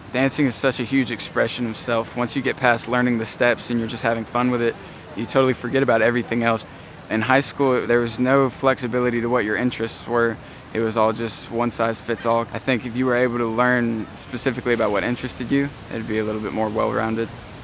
Dancing is such a huge expression of self. Once you get past learning the steps and you're just having fun with it, you totally forget about everything else. In high school, there was no flexibility to what your interests were. It was all just one size fits all. I think if you were able to learn specifically about what interested you, it'd be a little bit more well-rounded.